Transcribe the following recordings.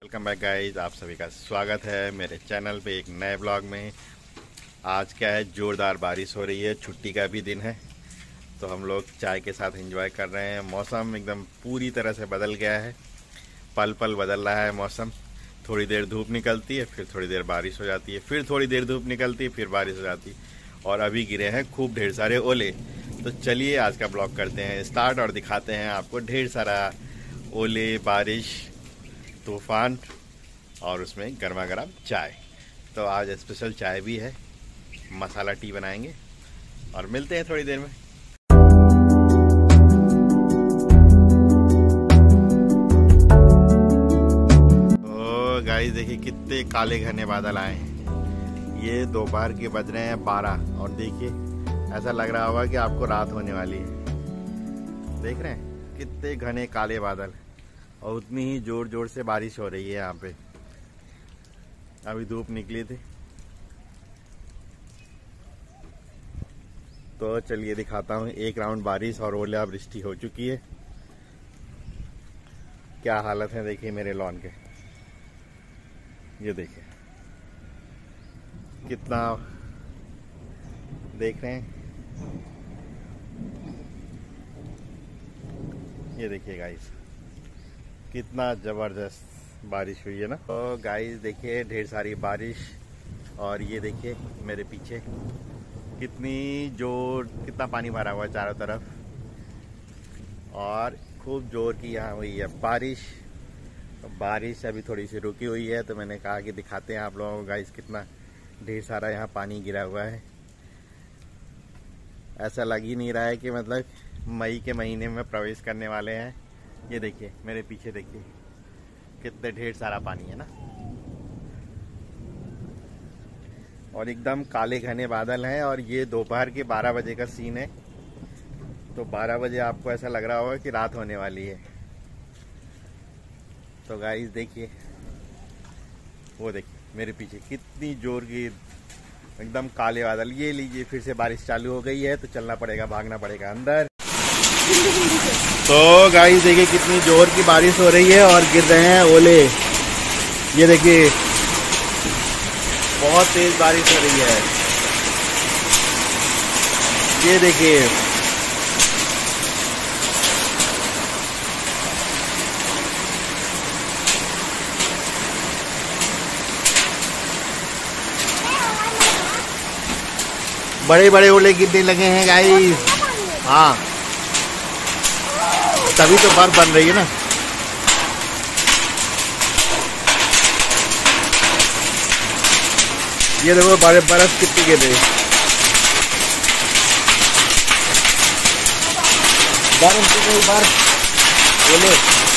Welcome back guys, आप सभी का स्वागत है मेरे चैनल पे एक नए ब्लॉग में। आज क्या है, ज़ोरदार बारिश हो रही है, छुट्टी का भी दिन है तो हम लोग चाय के साथ एंजॉय कर रहे हैं। मौसम एकदम पूरी तरह से बदल गया है, पल पल बदल रहा है मौसम। थोड़ी देर धूप निकलती है, फिर थोड़ी देर बारिश हो जाती है, फिर थोड़ी देर धूप निकलती है, फिर बारिश हो जाती है और अभी गिरे हैं खूब ढेर सारे ओले। तो चलिए आज का ब्लॉग करते हैं स्टार्ट और दिखाते हैं आपको ढेर सारा ओले, बारिश, तूफान और उसमें गर्मा गर्म चाय। तो आज स्पेशल चाय भी है, मसाला टी बनाएंगे और मिलते हैं थोड़ी देर में। तो गाइस देखिए कितने काले घने बादल आए हैं। ये दोपहर के बज रहे हैं 12 और देखिए ऐसा लग रहा होगा कि आपको रात होने वाली है। देख रहे हैं कितने घने काले बादल और उतनी ही जोर जोर से बारिश हो रही है यहाँ पे। अभी धूप निकली थी तो चलिए दिखाता हूँ। एक राउंड बारिश और ओलावृष्टि हो चुकी है। क्या हालत है देखिए मेरे लॉन के, ये देखिए कितना, देख रहे हैं, ये देखिए गाइस कितना जबरदस्त बारिश हुई है ना। तो गाइस देखिए ढेर सारी बारिश और ये देखिए मेरे पीछे कितनी जोर, कितना पानी भरा हुआ है चारों तरफ और खूब जोर की यहाँ हुई है बारिश। बारिश अभी थोड़ी सी रुकी हुई है तो मैंने कहा कि दिखाते हैं आप लोगों को गाइस कितना ढेर सारा यहाँ पानी गिरा हुआ है। ऐसा लग ही नहीं रहा है कि मतलब मई के महीने में प्रवेश करने वाले हैं। ये देखिए मेरे पीछे देखिए कितने ढेर सारा पानी है ना और एकदम काले घने बादल हैं। और ये दोपहर के 12 बजे का सीन है। तो 12 बजे आपको ऐसा लग रहा होगा कि रात होने वाली है। तो गाइस देखिए, वो देखिए मेरे पीछे कितनी जोर की एकदम काले बादल। ये लीजिए फिर से बारिश चालू हो गई है तो चलना पड़ेगा, भागना पड़ेगा अंदर। तो गाइस देखिए कितनी जोर की बारिश हो रही है और गिर रहे हैं ओले। ये देखिए बहुत तेज बारिश हो रही है। ये देखिए बड़े बड़े ओले गिरने लगे हैं गाइस। हाँ तभी तो बर्फ बन रही है ना। ये देखो बर्फ कितनी गिर रही है। बर्फ बोले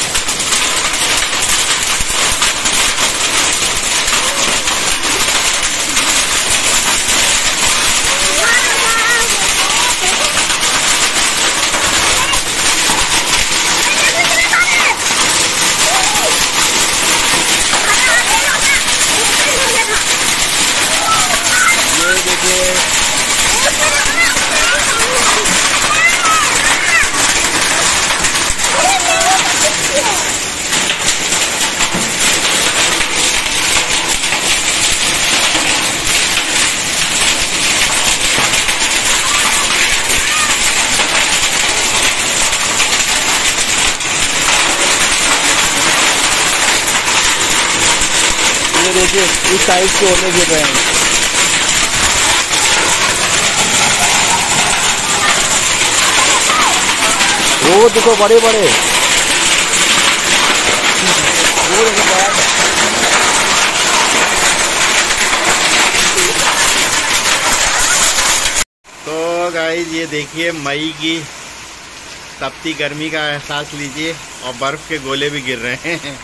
देखिए इस साइड से ओले गिर रहे हैं। वो देखो बड़े बड़े, वो देखो तो गाइस ये देखिए मई की तपती गर्मी का एहसास लीजिए और बर्फ के गोले भी गिर रहे हैं।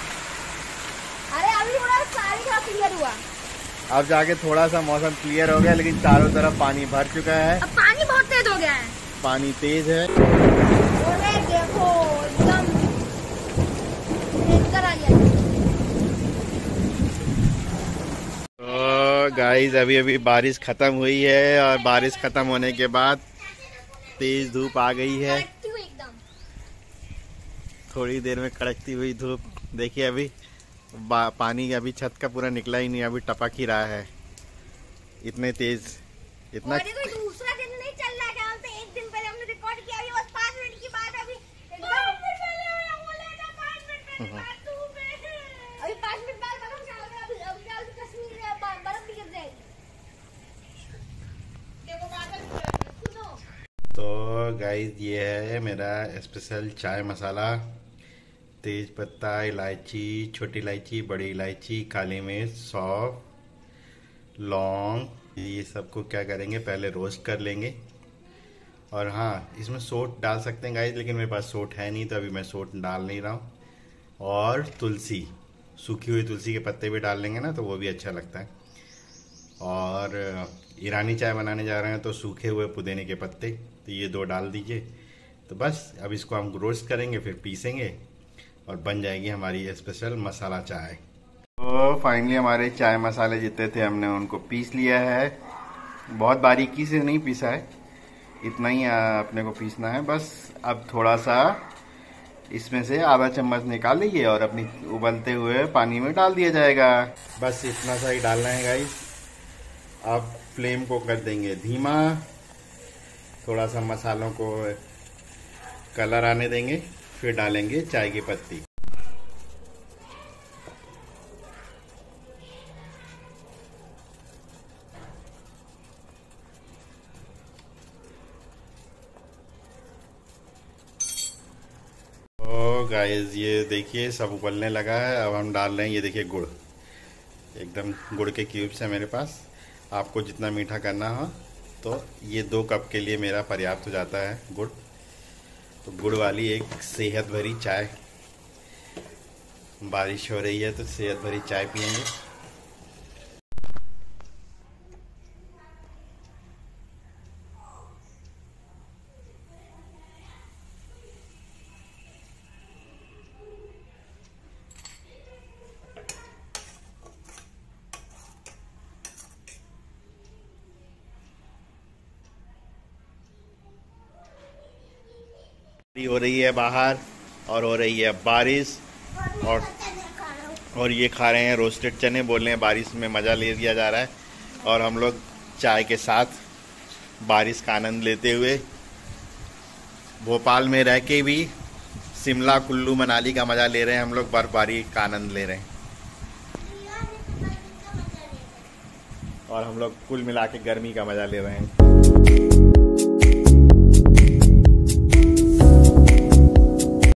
अब जाके थोड़ा सा मौसम क्लियर हो गया लेकिन चारों तरफ पानी भर चुका है। अब पानी बहुत तेज हो गया है। पानी तेज है। देखो एकदम भयंकर आ गया। तो गाइस अभी अभी बारिश खत्म हुई है और बारिश खत्म होने के बाद तेज धूप आ गई है। एकदम थोड़ी देर में कड़कती हुई धूप देखिए अभी पानी अभी छत का पूरा निकला ही नहीं, अभी टपक ही रहा है इतने तेज। इतना और ये कोई दूसरा दिन नहीं चल रहा, क्या बोलते हैं, एक दिन पहले हमने रिकॉर्ड किया, अभी बस 5 मिनट की बात है, अभी एकदम 5 मिनट बाद खत्म हो जाएगा, अभी कश्मीर में बर्फ भी गिर जाएगी। देखो बादल, सुनो। तो गाइस ये है मेरा स्पेशल चाय मसाला, तेज पत्ता, इलायची, छोटी इलायची, बड़ी इलायची, काली मिर्च, सौंफ, लौंग, ये सबको क्या करेंगे पहले रोस्ट कर लेंगे। और हाँ, इसमें सोंठ डाल सकते हैं गाइस, लेकिन मेरे पास सोंठ है नहीं तो अभी मैं सोंठ डाल नहीं रहा हूँ। और तुलसी, सूखी हुई तुलसी के पत्ते भी डाल लेंगे ना तो वो भी अच्छा लगता है। और ईरानी चाय बनाने जा रहे हैं तो सूखे हुए पुदीने के पत्ते, तो ये 2 डाल दीजिए। तो बस अब इसको हम रोस्ट करेंगे, फिर पीसेंगे और बन जाएगी हमारी स्पेशल मसाला चाय। तो फाइनली हमारे चाय मसाले जितने थे हमने उनको पीस लिया है। बहुत बारीकी से नहीं पीसा है, इतना ही अपने को पीसना है बस। अब थोड़ा सा इसमें से आधा चम्मच निकाल लीजिए और अपनी उबलते हुए पानी में डाल दिया जाएगा। बस इतना सा ही डालना है गाइस। अब फ्लेम को कर देंगे धीमा, थोड़ा सा मसालों को कलर आने देंगे, फिर डालेंगे चाय की पत्ती। तो गाइस ये देखिए सब उबलने लगा है। अब हम डाल रहे हैं, ये देखिए गुड़, एकदम गुड़ के क्यूब्स है मेरे पास। आपको जितना मीठा करना हो तो ये 2 कप के लिए मेरा पर्याप्त हो जाता है गुड़। तो गुड़ वाली एक सेहत भरी चाय, बारिश हो रही है तो सेहत भरी चाय पियेंगे। हो रही है बाहर और हो रही है बारिश, और ये खा रहे हैं रोस्टेड चने। बोल रहे हैं बारिश में मज़ा ले लिया जा रहा है, और हम लोग चाय के साथ बारिश का आनंद लेते हुए भोपाल में रह के भी शिमला, कुल्लू, मनाली का मज़ा ले रहे हैं। हम लोग बर्फबारी का आनंद ले रहे हैं, और हम लोग कुल मिला के गर्मी का मज़ा ले रहे हैं।